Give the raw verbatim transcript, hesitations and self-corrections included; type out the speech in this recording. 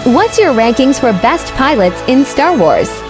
What's your rankings for best pilots in Star Wars?